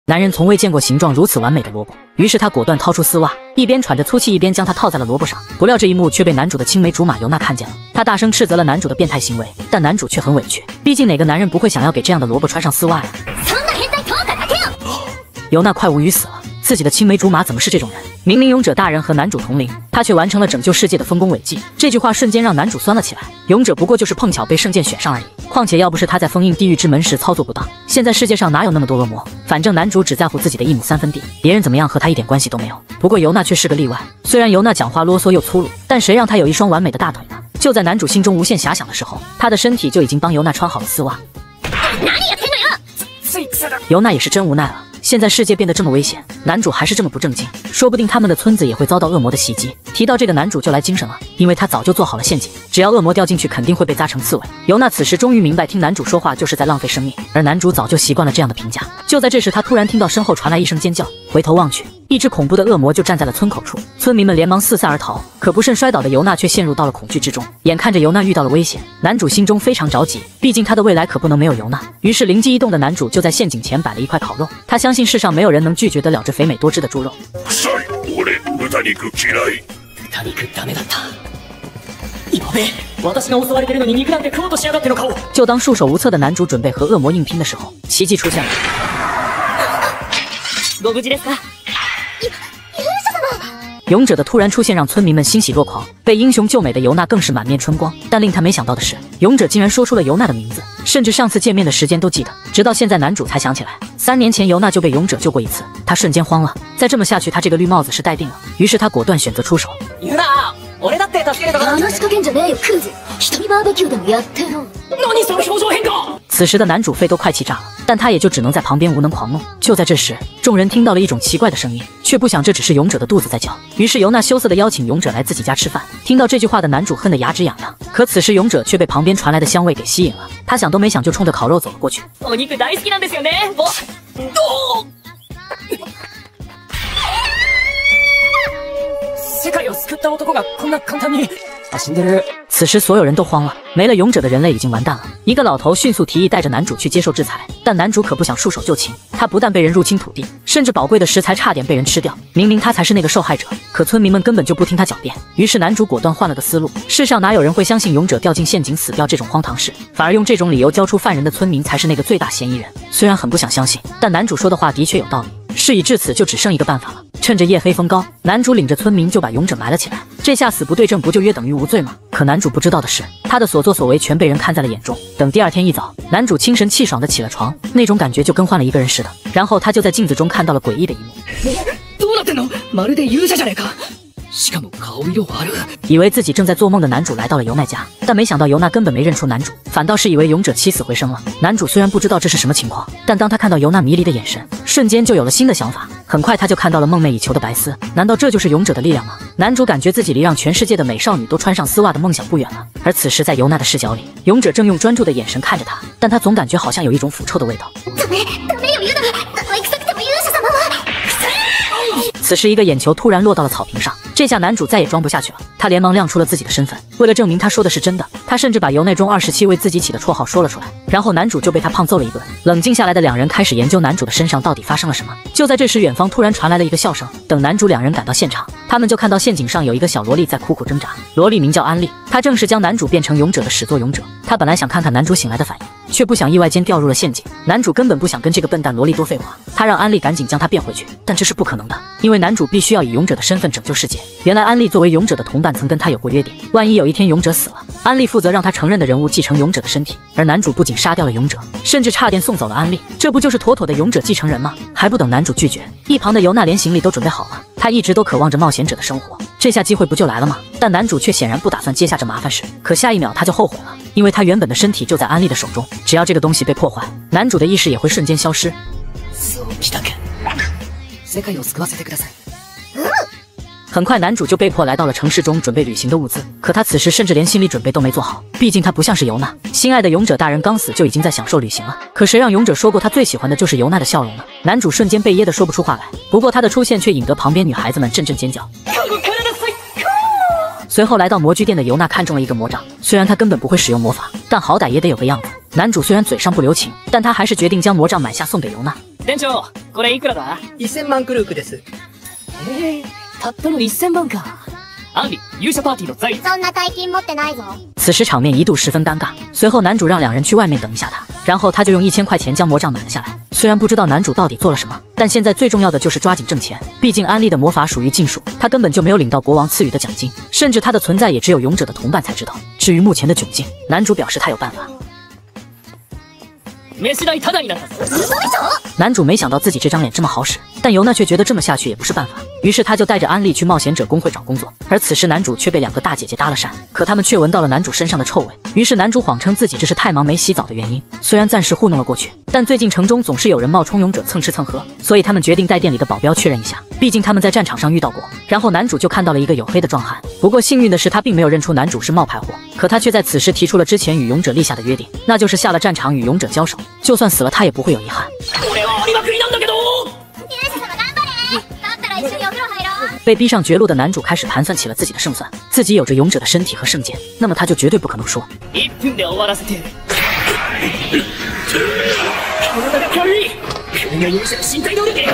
男人从未见过形状如此完美的萝卜，于是他果断掏出丝袜，一边喘着粗气，一边将它套在了萝卜上。不料这一幕却被男主的青梅竹马尤娜看见了，他大声斥责了男主的变态行为，但男主却很委屈，毕竟哪个男人不会想要给这样的萝卜穿上丝袜呀？尤娜快无语死了，自己的青梅竹马怎么是这种人？明明勇者大人和男主同龄，他却完成了拯救世界的丰功伟绩。这句话瞬间让男主酸了起来。勇者不过就是碰巧被圣剑选上而已，况且要不是他在封印地狱之门时操作不当，现在世界上哪有那么多恶魔？反正男主只在乎自己的一亩三分地，别人怎么样和他一点关系都没有。不过尤娜却是个例外，虽然尤娜讲话啰嗦又粗鲁，但谁让她有一双完美的大腿呢？就在男主心中无限遐想的时候，他的身体就已经帮尤娜穿好了丝袜。尤娜也是真无奈了。现在世界变得这么危险，男主还是这么不正经，说不定他们的村子也会遭到恶魔的袭击。提到这个，男主就来精神了，因为他早就做好了陷阱，只要恶魔掉进去，肯定会被扎成刺猬。尤娜此时终于明白，听男主说话就是在浪费生命，而男主早就习惯了这样的评价。就在这时，他突然听到身后传来一声尖叫，回头望去，一只恐怖的恶魔就站在了村口处，村民们连忙四散而逃，可不慎摔倒的尤娜却陷入到了恐惧之中。眼看着尤娜遇到了危险，男主心中非常着急，毕竟他的未来可不能没有尤娜。于是灵机一动的男主就在陷阱前摆了一块烤肉，他相信世上没有人能拒绝得了这肥美多汁的猪肉。就当束手无策的男主准备和恶魔硬拼的时候，奇迹出现了。勇者的突然出现让村民们欣喜若狂，被英雄救美的尤娜更是满面春光。但令他没想到的是，勇者竟然说出了尤娜的名字，甚至上次见面的时间都记得。直到现在，男主才想起来，3年前尤娜就被勇者救过一次。他瞬間慌了，再这么下去，他这个绿帽子是待定了。于是他果断选择出手。尤娜，俺だって助けるから。話しかけんじゃねえよ、クズ。一人バーベキューでもやってろ。何その表情変化？此时的男主肺都快气炸了，但他也就只能在旁边无能狂怒。就在这时，众人听到了一种奇怪的声音，却不想这只是勇者的肚子在叫。于是尤娜羞涩地邀请勇者来自己家吃饭。听到这句话的男主恨得牙齿痒痒，可此时勇者却被旁边传来的香味给吸引了，他想都没想就冲着烤肉走了过去。お肉大好きなんですよね。世界を救った男がこんな簡単に。死んでる。此时所有人都慌了，没了勇者的人类已经完蛋了。一个老头迅速提议带着男主去接受制裁，但男主可不想束手就擒，他不但被人入侵土地，甚至宝贵的食材差点被人吃掉。明明他才是那个受害者，可村民们根本就不听他狡辩。于是男主果断换了个思路，世上哪有人会相信勇者掉进陷阱死掉这种荒唐事，反而用这种理由交出犯人的村民才是那个最大嫌疑人。虽然很不想相信，但男主说的话的确有道理。事已至此，就只剩一个办法了。趁着夜黑风高，男主领着村民就把勇者埋了起来。这下死不对证，不就约等于无罪吗？可男主不知道的是，他的所作所为全被人看在了眼中。等第二天一早，男主清神气爽地起了床，那种感觉就跟换了一个人似的。然后他就在镜子中看到了诡异的一幕。以为自己正在做梦的男主来到了尤娜家，但没想到尤娜根本没认出男主，反倒是以为勇者起死回生了。男主虽然不知道这是什么情况，但当他看到尤娜迷离的眼神，瞬间就有了新的想法。很快他就看到了梦寐以求的白丝，难道这就是勇者的力量吗？男主感觉自己离让全世界的美少女都穿上丝袜的梦想不远了。而此时在尤娜的视角里，勇者正用专注的眼神看着他，但他总感觉好像有一种腐臭的味道。此时一个眼球突然落到了草坪上，这下男主再也装不下去了，他连忙亮出了自己的身份。为了证明他说的是真的，他甚至把由内中27为自己起的绰号说了出来。然后男主就被他胖揍了一顿。冷静下来的两人开始研究男主的身上到底发生了什么。就在这时，远方突然传来了一个笑声。等男主两人赶到现场，他们就看到陷阱上有一个小萝莉在苦苦挣扎。萝莉名叫安利，她正是将男主变成勇者的始作俑者。她本来想看看男主醒来的反应，却不想意外间掉入了陷阱。男主根本不想跟这个笨蛋萝莉多废话，他让安利赶紧将她变回去，但这是不可能的，因为男主必须要以勇者的身份拯救世界。原来安利作为勇者的同伴曾跟他有过约定，万一有一天勇者死了，安利负责让他承认的人物继承勇者的身体。而男主不仅杀掉了勇者，甚至差点送走了安利，这不就是妥妥的勇者继承人吗？还不等男主拒绝，一旁的尤娜连行李都准备好了，他一直都渴望着冒险者的生活，这下机会不就来了吗？但男主却显然不打算接下这麻烦事，可下一秒他就后悔了，因为他原本的身体就在安利的手中，只要这个东西被破坏，男主的意识也会瞬间消失。很快男主就被迫来到了城市中准备旅行的物资，可他此时甚至连心理准备都没做好，毕竟他不像是尤娜，心爱的勇者大人刚死就已经在享受旅行了。可谁让勇者说过他最喜欢的就是尤娜的笑容呢？男主瞬间被噎得说不出话来，不过他的出现却引得旁边女孩子们阵阵尖叫。随后来到模具店的尤娜看中了一个魔杖，虽然他根本不会使用魔法，但好歹也得有个样子。男主虽然嘴上不留情，但他还是决定将魔杖买下送给尤娜。 店長、これいくらだ 1000万クルークです。 たったの1000万か。アンリ、勇者パーティーの在そんな大金持ってないぞ。 此时场面一度十分尴尬。随后男主让两人去外面等一下他，然后他就用1000块钱将魔杖买了下来。虽然不知道男主到底做了什么，但现在最重要的就是抓紧挣钱。毕竟安利的魔法属于禁术，他根本就没有领到国王赐予的奖金，甚至他的存在也只有勇者的同伴才知道。至于目前的窘境，男主表示他有办法。 飯代タダになったぞ。 男主没想到自己这张脸这么好使，但尤娜却觉得这么下去也不是办法，于是他就带着安利去冒险者工会找工作。而此时男主却被2个大姐姐搭了讪，可他们却闻到了男主身上的臭味，于是男主谎称自己这是太忙没洗澡的原因。虽然暂时糊弄了过去，但最近城中总是有人冒充勇者蹭吃蹭喝，所以他们决定带店里的保镖确认一下，毕竟他们在战场上遇到过。然后男主就看到了一个黝黑的壮汉，不过幸运的是他并没有认出男主是冒牌货，可他却在此时提出了之前与勇者立下的约定，那就是下了战场与勇者交手，就算死了他也不会有遗憾。被逼上绝路的男主开始盘算起了自己的胜算，自己有着勇者的身体和圣剑，那么他就绝对不可能说 1分で終わらせてやる。体が軽い。これが勇者の身体能力。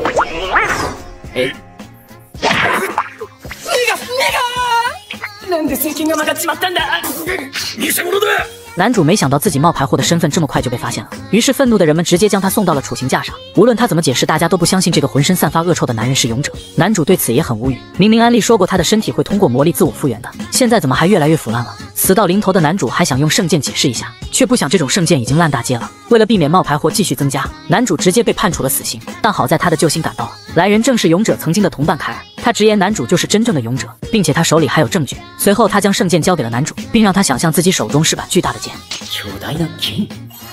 なんで政権が曲がっちまったんだ。偽物だ。 男主没想到自己冒牌货的身份这么快就被发现了，于是愤怒的人们直接将他送到了处刑架上。无论他怎么解释，大家都不相信这个浑身散发恶臭的男人是勇者。男主对此也很无语，明明安利说过他的身体会通过魔力自我复原的，现在怎么还越来越腐烂了？死到临头的男主还想用圣剑解释一下，却不想这种圣剑已经烂大街了。为了避免冒牌货继续增加，男主直接被判处了死刑。但好在他的救星赶到了，来人正是勇者曾经的同伴凯尔。他直言男主就是真正的勇者，并且他手里还有证据。随后他将圣剑交给了男主，并让他想象自己手中是把巨大的剑。 巨大な剣。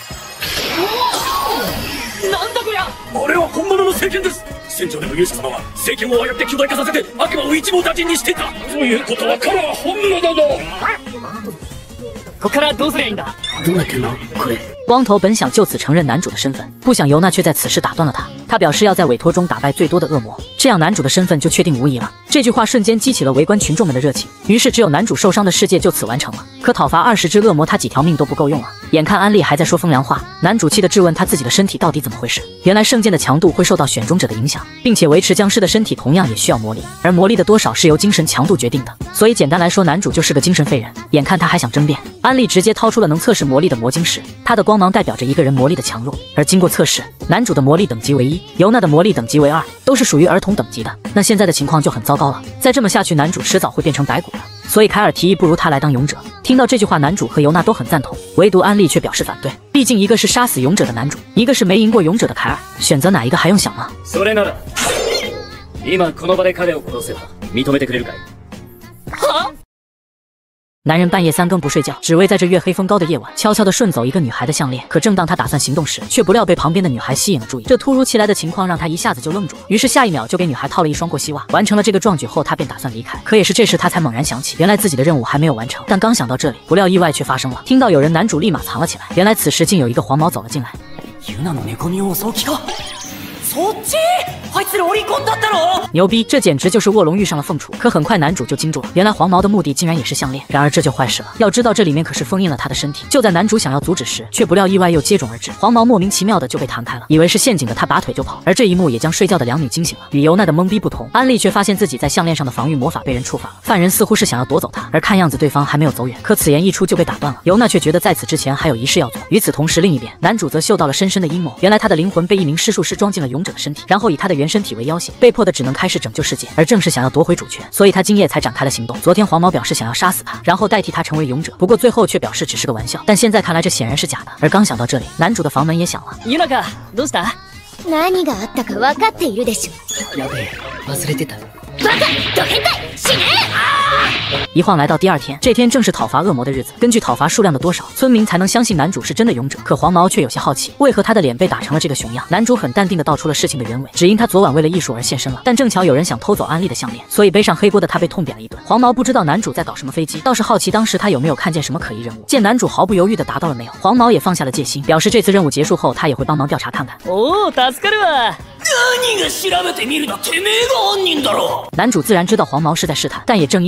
なんだこりゃ。 あれは本物の聖剣です。船長でも勇者様は聖剣をああやって巨大化させて悪魔を一網打尽にしていた。ということは彼は本物だ。 ここからどうすりゃいいんだ。どうなってんのこれ。 光头本想就此承认男主的身份，不想尤娜却在此时打断了他。他表示要在委托中打败最多的恶魔，这样男主的身份就确定无疑了。这句话瞬间激起了围观群众们的热情，于是只有男主受伤的世界就此完成了。可讨伐20只恶魔，他几条命都不够用了。眼看安利还在说风凉话，男主气得质问他自己的身体到底怎么回事。原来圣剑的强度会受到选中者的影响，并且维持僵尸的身体同样也需要魔力，而魔力的多少是由精神强度决定的。所以简单来说，男主就是个精神废人。眼看他还想争辩，安利直接掏出了能测试魔力的魔晶石，它的光芒代表着一个人魔力的强弱。而经过测试，男主的魔力等级为1，尤娜的魔力等级为2，都是属于儿童等级的。那现在的情况就很糟糕了，再这么下去，男主迟早会变成白骨的。所以凯尔提议不如他来当勇者。听到这句话，男主和尤娜都很赞同，唯独安利却表示反对。毕竟一个是杀死勇者的男主，一个是没赢过勇者的凯尔，选择哪一个还用想吗？ それなら、今この場で彼を殺せば認めてくれるかい？は？ 男人半夜3更不睡觉，只为在这月黑风高的夜晚悄悄地顺走一个女孩的项链。可正当他打算行动时，却不料被旁边的女孩吸引了注意。这突如其来的情况让他一下子就愣住了，于是下一秒就给女孩套了一双过膝袜。完成了这个壮举后，他便打算离开。可也是这时他才猛然想起，原来自己的任务还没有完成。但刚想到这里，不料意外却发生了。听到有人，男主立马藏了起来。原来此时竟有一个黄毛走了进来。 ユナの寝込みを襲う気か？そっち？あいつら折り込んだったの？ 牛逼，这简直就是卧龙遇上了凤雏。可很快男主就惊住了，原来黄毛的目的竟然也是项链。然而这就坏事了，要知道这里面可是封印了他的身体。就在男主想要阻止时，却不料意外又接踵而至，黄毛莫名其妙的就被弹开了，以为是陷阱的他拔腿就跑。而这一幕也将睡觉的两女惊醒了。与尤娜的懵逼不同，安利却发现自己在项链上的防御魔法被人触发了。犯人似乎是想要夺走他，而看样子对方还没有走远。可此言一出就被打断了。尤娜却觉得在此之前还有仪式要做。与此同时，另一边男主则嗅到了深深的阴谋。原来他的灵魂被一名施术师装进了勇者的身体，然后以他的原身体为要挟，被迫的只能开始拯救世界。而正是想要夺回主权，所以他今夜才展开了行动。昨天黄毛表示想要杀死他，然后代替他成为勇者，不过最后却表示只是个玩笑。但现在看来这显然是假的。而刚想到这里，男主的房门也响了。 ユナか、どうした？ 何があったか分かっているでしょ。 やべえ、忘れてた。 バカ！ド変態！死ね！ 一晃来到第2天，这天正是讨伐恶魔的日子。根据讨伐数量的多少，村民才能相信男主是真的勇者。可黄毛却有些好奇，为何他的脸被打成了这个熊样？男主很淡定地道出了事情的原委，只因他昨晚为了艺术而现身了，但正巧有人想偷走安利的项链，所以背上黑锅的他被痛扁了一顿。黄毛不知道男主在搞什么飞机，倒是好奇当时他有没有看见什么可疑人物。见男主毫不犹豫地答到了没有，黄毛也放下了戒心，表示这次任务结束后他也会帮忙调查看看。 おお、助かるわ。 何が調べてみるだ、てめえが犯人だろ。 男主自然知道黄毛是在试探，但也正因如此，他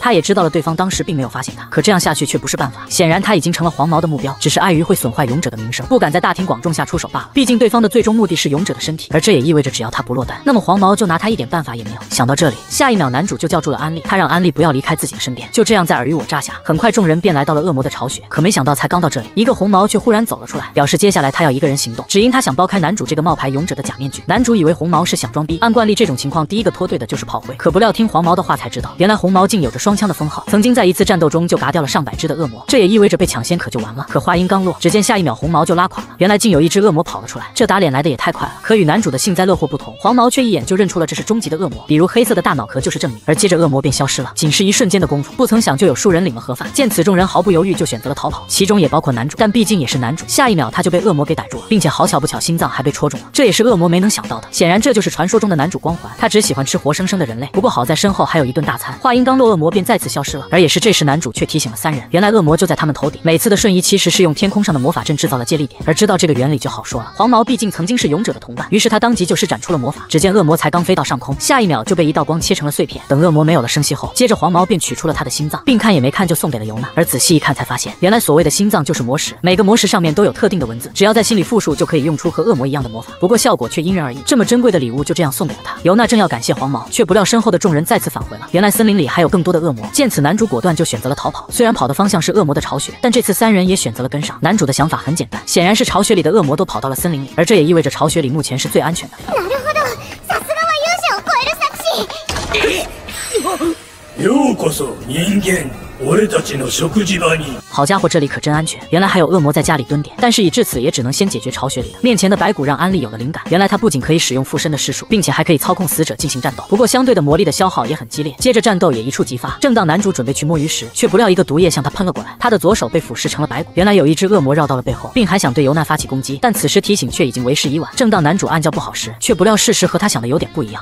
他也知道了对方当时并没有发现他，可这样下去却不是办法。显然他已经成了黄毛的目标，只是碍于会损坏勇者的名声，不敢在大庭广众下出手罢了。毕竟对方的最终目的是勇者的身体，而这也意味着只要他不落单，那么黄毛就拿他一点办法也没有。想到这里，下一秒男主就叫住了安利，他让安利不要离开自己的身边。就这样在尔虞我诈下，很快众人便来到了恶魔的巢穴。可没想到才刚到这里，一个红毛却忽然走了出来，表示接下来他要一个人行动，只因他想剥开男主这个冒牌勇者的假面具。男主以为红毛是想装逼，按惯例这种情况第一个脱队的就是炮灰，可不料听黄毛的话才知道，原来红毛竟有着双枪的封号，曾经在一次战斗中就嘎掉了上百只的恶魔，这也意味着被抢先可就完了。可话音刚落，只见下一秒红毛就拉垮了，原来竟有一只恶魔跑了出来，这打脸来的也太快了。可与男主的幸灾乐祸不同，黄毛却一眼就认出了这是终极的恶魔，比如黑色的大脑壳就是证明，而接着恶魔便消失了，仅是一瞬间的功夫，不曾想就有数人领了盒饭。见此，众人毫不犹豫就选择了逃跑，其中也包括男主，但毕竟也是男主，下一秒他就被恶魔给逮住了，并且好巧不巧心脏还被戳中了，这也是恶魔没能想到的。显然这就是传说中的男主光环，他只喜欢吃活生生的人类。不过好在身后还有一顿大餐。话音刚落，恶魔便再次消失了，而也是这时男主却提醒了三人，原来恶魔就在他们头顶。每次的瞬移其实是用天空上的魔法阵制造了借力点，而知道这个原理就好说了。黄毛毕竟曾经是勇者的同伴，于是他当即就施展出了魔法。只见恶魔才刚飞到上空，下一秒就被一道光切成了碎片。等恶魔没有了声息后，接着黄毛便取出了他的心脏，并看也没看就送给了尤娜。而仔细一看才发现，原来所谓的心脏就是魔石，每个魔石上面都有特定的文字，只要在心里复述就可以用出和恶魔一样的魔法，不过效果却因人而异。这么珍贵的礼物就这样送给了他。尤娜正要感谢黄毛，却不料身后的众人再次返回了，原来森林里还有更多的恶魔。见此，男主果断就选择了逃跑，虽然跑的方向是恶魔的巢穴，但这次三人也选择了跟上。男主的想法很简单，显然是巢穴里的恶魔都跑到了森林里，而这也意味着巢穴里目前是最安全的。 なるほど、さすがは勇者を超える策士。 ようこそ人間、俺たちの食事場に。 好家伙，这里可真安全！原来还有恶魔在家里蹲点，但是已至此也只能先解决巢穴里的。面前的白骨让安利有了灵感，原来他不仅可以使用附身的施术，并且还可以操控死者进行战斗。不过相对的魔力的消耗也很激烈，接着战斗也一触即发。正当男主准备去摸鱼时，却不料一个毒液向他喷了过来，他的左手被腐蚀成了白骨。原来有一只恶魔绕到了背后，并还想对尤娜发起攻击，但此时提醒却已经为时已晚。正当男主暗叫不好时，却不料事实和他想的有点不一样。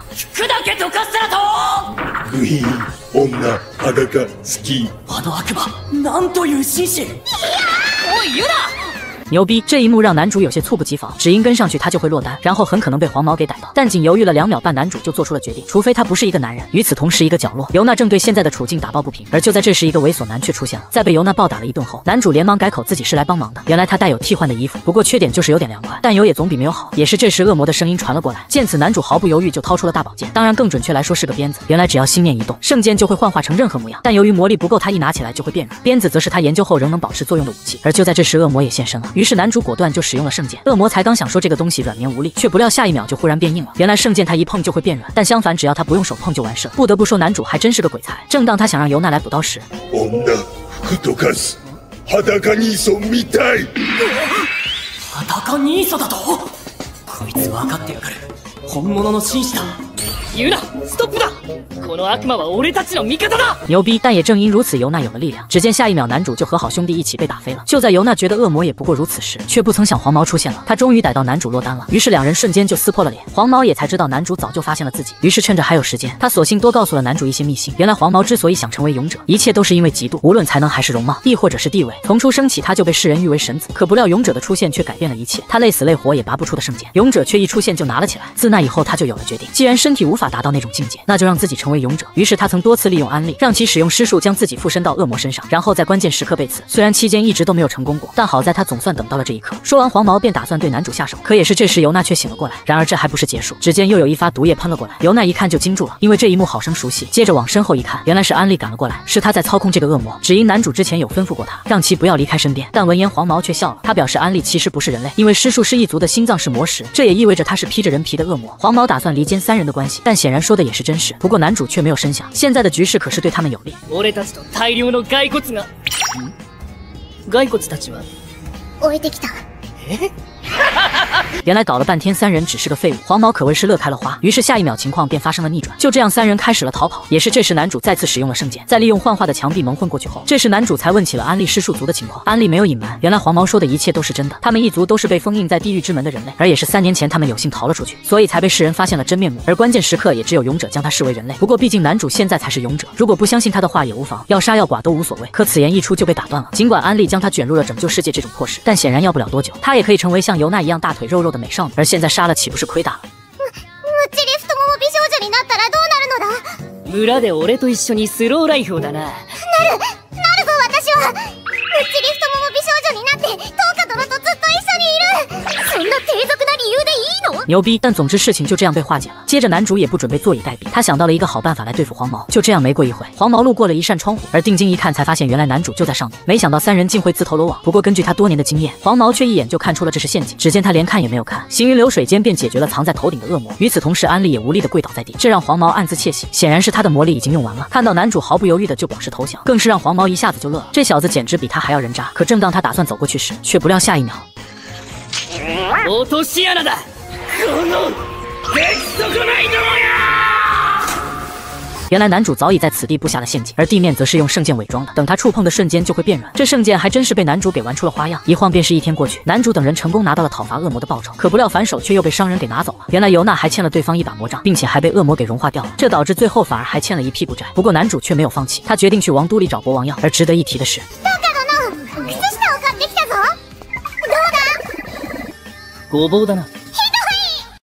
グイーン、女、裸、好き。 あの悪魔、なんという紳士！おい、ユナ！ 牛逼！这一幕让男主有些猝不及防，只因跟上去他就会落单，然后很可能被黄毛给逮到。但仅犹豫了2秒半，男主就做出了决定，除非他不是一个男人。与此同时，一个角落，尤娜正对现在的处境打抱不平。而就在这时，一个猥琐男却出现了。在被尤娜暴打了一顿后，男主连忙改口自己是来帮忙的。原来他带有替换的衣服，不过缺点就是有点凉快，但有也总比没有好。也是这时，恶魔的声音传了过来。见此，男主毫不犹豫就掏出了大宝剑，当然更准确来说是个鞭子。原来只要心念一动，圣剑就会幻化成任何模样，但由于魔力不够，他一拿起来就会变软。鞭子则是他研究后仍能保持作用的武器。而就在这时，恶魔也现身了。于是男主果断就使用了圣剑。恶魔才刚想说这个东西软绵无力，却不料下一秒就忽然变硬了。原来圣剑他一碰就会变软，但相反只要他不用手碰就完事。不得不说男主还真是个鬼才。正当他想让尤娜来补刀时， 女、服とかず、裸にそみたい。 裸ニーソだと？こいつ分かってやがる。本物の紳士だ。ユナ、ストップだ！この悪魔は俺たちの味方だ！ 牛逼！但也正因如此，尤娜有了力量。只见下一秒，男主就和好兄弟一起被打飞了。就在尤娜觉得恶魔也不过如此时，却不曾想黄毛出现了。他终于逮到男主落单了，于是两人瞬间就撕破了脸。黄毛也才知道男主早就发现了自己，于是趁着还有时间，他索性多告诉了男主一些秘辛。原来黄毛之所以想成为勇者，一切都是因为嫉妒，无论才能还是容貌，亦或者是地位。从出生起，他就被世人誉为神子。可不料勇者的出现却改变了一切，他累死累活也拔不出的圣剑，勇者却一出现就拿了起来。自那以后，他就有了决定，既然身体无法达到那种境界，那就让自己成为勇者。于是他曾多次利用安利，让其使用施术将自己附身到恶魔身上，然后在关键时刻被刺。虽然期间一直都没有成功过，但好在他总算等到了这一刻。说完，黄毛便打算对男主下手，可也是这时尤娜却醒了过来。然而这还不是结束，只见又有一发毒液喷了过来。尤娜一看就惊住了，因为这一幕好生熟悉。接着往身后一看，原来是安利赶了过来，是他在操控这个恶魔。只因男主之前有吩咐过他，让其不要离开身边。但闻言黄毛却笑了，他表示安利其实不是人类，因为施术师一族的心脏是魔石，这也意味着他是披着人皮的恶魔。黄毛打算离间三人的关系，但显然说的也是真实。不过男主却没有深想，现在的局势可是对他们有利。 俺たちと大量の骸骨が。骸骨たちは？ 置いてきた。 原来搞了半天三人只是个废物，黄毛可谓是乐开了花。于是下一秒情况便发生了逆转，就这样三人开始了逃跑。也是这时男主再次使用了圣剑，在利用幻化的墙壁蒙混过去后，这时男主才问起了安利施术族的情况。安利没有隐瞒，原来黄毛说的一切都是真的，他们一族都是被封印在地狱之门的人类，而也是3年前他们有幸逃了出去，所以才被世人发现了真面目。而关键时刻也只有勇者将他视为人类。不过毕竟男主现在才是勇者，如果不相信他的话也无妨，要杀要剐都无所谓。可此言一出就被打断了。尽管安利将他卷入了拯救世界这种破事，但显然要不了多久，他也可以成为像尤娜一样大腿肉肉的美少女。而现在杀了岂不是亏大了？ ムチリ太もも美少女になったらどうなるのだ？ 村で俺と一緒にスローライフをだな。 なるぞ私は。ムッチリフトモモ美少女になってトーカ殿とずっと一緒にいる。そんな低俗な理由でいいの？ 牛逼！但总之事情就这样被化解了。接着男主也不准备坐以待毙，他想到了一个好办法来对付黄毛。就这样没过一会，黄毛路过了一扇窗户，而定睛一看，才发现原来男主就在上面。没想到三人竟会自投罗网。不过根据他多年的经验，黄毛却一眼就看出了这是陷阱。只见他连看也没有看，行云流水间便解决了藏在头顶的恶魔。与此同时，安利也无力的跪倒在地，这让黄毛暗自窃喜，显然是他的魔力已经用完了。看到男主毫不犹豫的就表示投降，更是让黄毛一下子就乐了。这小子简直比他还要人渣。可正当他打算走过去时，却不料下一秒， 落とし穴だ。この鉄則ないどもや！ 原来男主早已在此地布下了陷阱，而地面则是用圣剑伪装的，等他触碰的瞬间就会变软。这圣剑还真是被男主给玩出了花样，一晃便是一天过去，男主等人成功拿到了讨伐恶魔的报酬，可不料反手却又被商人给拿走了。原来尤娜还欠了对方一把魔杖，并且还被恶魔给融化掉了，这导致最后反而还欠了一屁股债。不过男主却没有放弃，他决定去王都里找国王要。而值得一提的是， トーカ殿、靴下を買ってきたぞ。どうだ？ ごぼうだな。